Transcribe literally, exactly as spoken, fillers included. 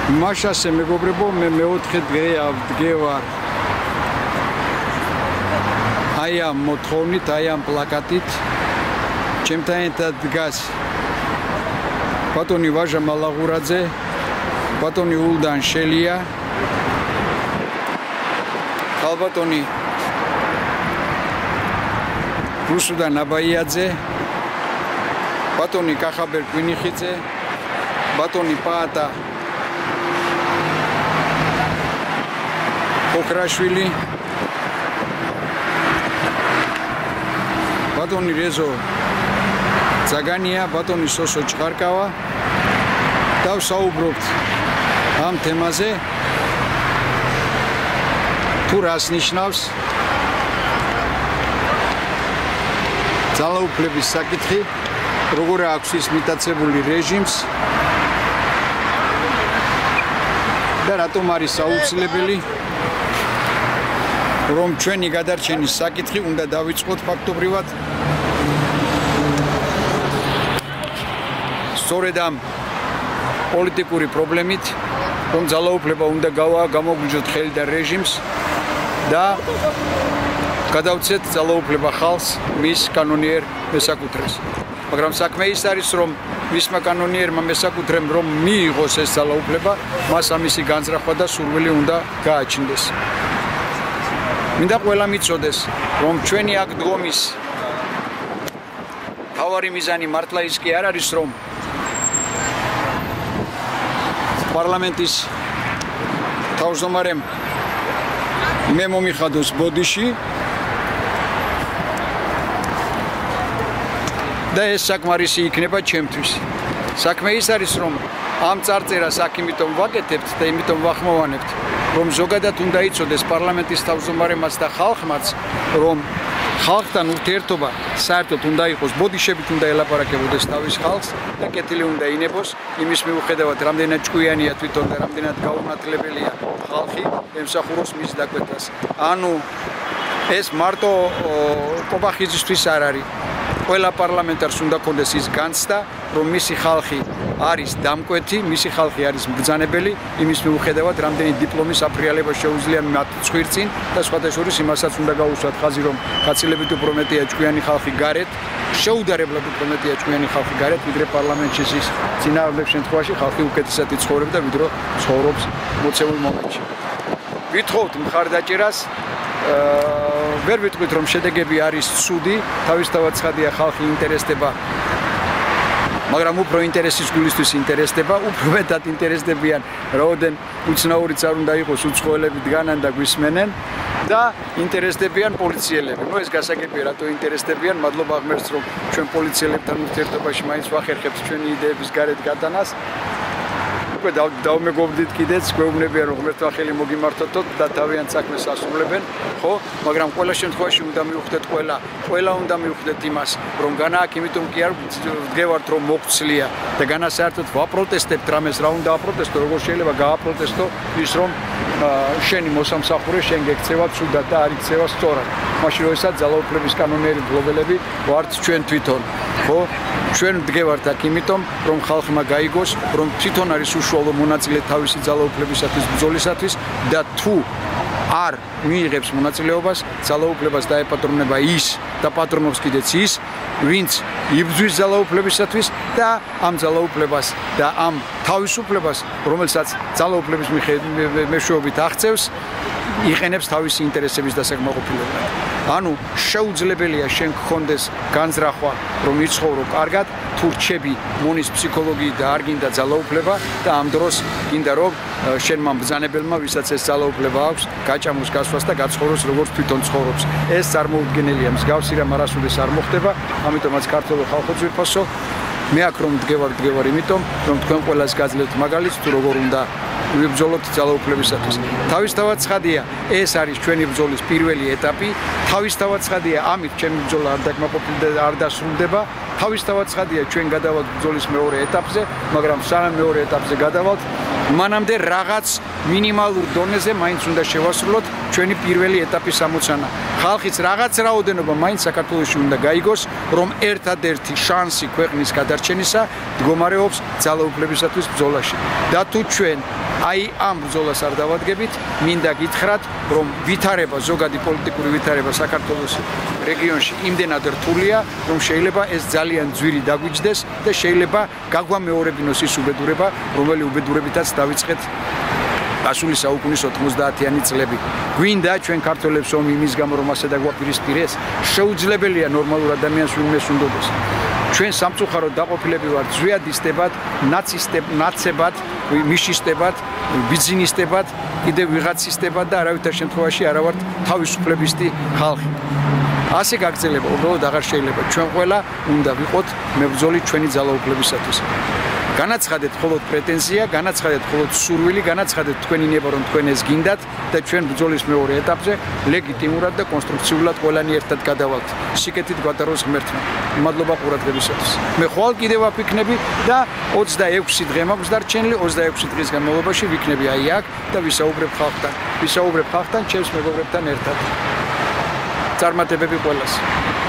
მაშასე მეგობრებო, მე მეოთხე დღე ავდგევარ აი ამ მოთხოვნით, აი ამ პლაკატით. ჩემთან ერთად დგას ბატონი ვაჟა მალაღურაძე, ბატონი ულდან შელია, ხალბატონი რუსუდან აბაიაძე, ბატონი კახაბერ კვინიხიძე, ბატონი პაატა ოქრაშვილი, ბატონი რეზო ზაგანია, ბატონი სოსო ჭყარკავა. დავსაუბრობთ ამ თემაზე, თუ რას ნიშნავს ძალაუფლების საკითხი, როგორ აქვს ის მიტაცებული რეჟიმს და რატომ არის აუცილებელი რომ ჩვენი გადარჩენის საკითხი უნდა დავიწყოთ ფაქტობრივად სწორედ ამ პოლიტიკური პრობლემით, რომ ძალაუფლება უნდა გამოგვიჯოთ ხელი და რეჟიმს და გადავცეთ ძალაუფლება ხალხს მის კანონიერ მესაკუთრეს. მაგრამ საქმე ის არის, რომ მისმა კანონიერმა მესაკუთრემ რომ მიიღოს ეს ძალაუფლება, მას ამისი განზრახვა და სურვილი უნდა გააჩნდეს. მინდა ყველა მიცოდეს, რომ ჩვენი აქ დგომის თავარი მიზანი მართლა ის კი არ არის, რომ პარლამენტის თავმჯდომარემ მე მომიხადოს ბოდიში და ეს საკმარისი იქნება ჩემთვის. საქმე ის არის, რომ ამ წარწერას აქ იმიტომ ვაკეთებთ და იმიტომ ვახმოვანებთ, რომ ზოგადად უნდა იცოდეს პარლამენტის თავმჯდომარემაც და ხალხმაც, რომ ხალხთან ურთიერთობა საერთოდ უნდა იყოს, ბოდიშებით უნდა ელაპარაკებოდეს თავის ხალხს და კეთილი უნდა ინებოს იმის მიუხედავად, რამდენად ჭკვიანია თვითონ და რამდენად გაუნათლებელია ხალხი ემსახუროს მის დაკვეთას. ანუ ეს მარტო კობახიზისთვის არ არის. ყველა პარლამენტარს უნდა ქონდეს ის განცდა, რომ მისი ხალხი არის დამკვეთი, მისი ხალხი არის მბრძანებელი, იმის მიუხედავად, რამდენი დიპლომის აფრიალება შეუძლია მათ ცხვირწინ და სხვათა შორის იმასაც უნდა გაუსვათ ხაზი, რომ გაცილებით უფრო მეტია ჭკვიანი ხალხი გარეთ, შეუდარებლად უფრო მეტია ჭკვიანი ხალხი გარეთ, ვიდრე პარლამენტში ის წინააღმდეგ შემთხვევაში ხალხი უკეთესად იცხოვრებდა, ვიდრე ცხოვრობს მოცემულ მომენტში. ვითხოვთ მხარდაჭერას. ვერ ვიტყვით, რომ შედეგები არის ცუდი, თავისთავად ცხადია ხალხი ინტერესდება, მაგრამ უფრო ინტერესის გულისთვის ინტერესდება, უფრო მეტად ინტერესდებიან, რაოდენ უცნაურიც არ უნდა იყოს, უცხოელები დგანან და გვისმენენ და ინტერესდებიან პოლიციელები. ნუ ეს გასაგებია, რატო ინტერესდებიან, მადლობა ღმერთს, რომ ჩვენ პოლიციელებთან ურთიერთობაში მაინც ვახერხებთ ჩვენი იდეების გარეთ გადანას. უკვე დავმეგობრდით კიდეც, გვეუბნებიან, რომ ღმერთმა ხელი მოგიმართოთ და თავიანთ საქმეს ასრულებენ, ხო? მაგრამ ყველა შემთხვევაში უნდა მივხვდეთ ყველა, ყველა უნდა მივხვდეთ იმას, რომ განა აქ იმიტომ კი არ ვდგევართ, რომ მოგცლია და განა საერთოდ ვაპროტესტებთ რამეს, რა უნდა აპროტესტო, როგორ შეიძლება გააპროტესტო ის, რომ შენი მოსამსახურე შენ გექცევა ცუდად და არ იქცევა სწორად. მაშინ როდესაც ძალაუფლების კანონიერი მფლობელები ვართ ჩვენ თვითონ, ხო? ჩვენ ვდგევართ აქ იმიტომ, რომ ხალხმა გაიგოს, რომ თვითონ არის უშუალო მონაწილე თავისი ძალაუფლებისათვის ბრძოლისათვის და თუ არ მიიღებს მონაწილეობას, ძალაუფლებას დაეპატრონება ის და პატრონობს კიდეც ის, ვინც იბრძვის ძალაუფლებისათვის და ამ ძალაუფლებას და ამ თავისუფლებას, რომელსაც ძალაუფლების მეშვეობით აღწევს, იყენებს თავისი ინტერესების დასაკმაყოფილებლად. ანუ შეუძლებელია შენ გქონდეს განზრახვა, რომ იცხოვრო კარგად, თუ რჩები მონის ფსიქოლოგიით და არ გინდა ძალაუფლება და ამ დროს გინდა რომ შენმა მბრძანებელმა, ვისაც ეს ძალაუფლება აქვს, გაჭამოს გასვას და გაცხოვროს როგორც თვითონ ცხოვრობს. ეს წარმოუდგენელია, მსგავსი რამ არასოდეს არ მოხდება, ამიტომაც ქართველ ხალხო ძვირფასო, მე აქ რომ დგევარ, დგევარ იმიტომ, რომ თქვენ ყველას გაძლევთ მაგალითს, თუ როგორ უნდა ვიბრძოლოთ ძალაუფლებისათვის. თავისთავად ცხადია, ეს არის ჩვენი ბრძოლის პირველი ეტაპი, თავისთავად ცხადია, ამით ჩემი ბრძოლა არ დაკმაყოფილდება, არ დასრულდება. თავისთავად ცხადია, ჩვენ გადავალთ ბრძოლის მეორე ეტაპზე, მაგრამ სანამ მეორე ეტაპზე გადავალთ, მანამდე რაღაც მინიმალურ დონეზე მაინც უნდა შევასრულოთ ჩვენი პირველი ეტაპის ამოცანა. ხალხიც რაღაც რაოდენობა მაინც საქართველოში უნდა გაიგოს, რომ ერთადერთი შანსი ქვეყნის გადარჩენისა მდგომარეობს ძალაუფლებისათვის ბრძოლაში. და თუ ჩვენ აი ამ ბრძოლას არ დავადგებით, მინდა გითხრათ, რომ ვითარება, ზოგადი პოლიტიკური ვითარება საქართველოს რეგიონში იმდენად რთულია, რომ შეიძლება ეს ძალიან ძვირი დაგვიჯდეს და შეიძლება გაგვამეორებინოს ის უბედურება, რომელი უბედურებითაც დავიწყეთ გასული საუკუნის ოთხმოცდაათიანი წლები. გვინდა ჩვენ ქართველებს ომი იმის გამო, რომ ასე დაგვაპირისპირეს, შეუძლებელია ნორმალურ ადამიანს ვინმეს უნდოდეს. ჩვენ სამწუხაროდ დაყოფილები ვართ ზვიადისტებად, ნაცისტებ, ნაცებად, მიშისტებად, ბიზნესისტებად, კიდევ ვიღაცისტებად და არავითარ შემთხვევაში არა ვართ თავისუფლებისტი ხალხი. ასე გაგრძელება უბრალოდ აღარ შეიძლება. ჩვენ ყველა უნდა ვიყოთ მებრძოლი ჩვენი ძალაუფლებისათვის. განაცხადეთ მხოლოდ პრეტენზია, განაცხადეთ მხოლოდ სურვილი, განაცხადეთ თქვენი ნება, რომ თქვენ ეს გინდათ და ჩვენ ბრძოლის მეორე ეტაპზე ლეგიტიმურად და კონსტრუქციულად ყველანი ერთად გადავალთ. სიკეთით გვატაროს ღმერთმა. მადლობა ყურადღებისათვის. მე ხვალ კიდევ ვაფიქნები და ოცდაექვსი დღე მაქვს დარჩენილი, ოცდაექვსი დღის განმავლობაში ვიქნები აი აქ და ვისაუბრებ ხალხთან. ვისაუბრებ ხალხთან, ჩემს მეგობრებთან ერთად. წარმატებები ყველას.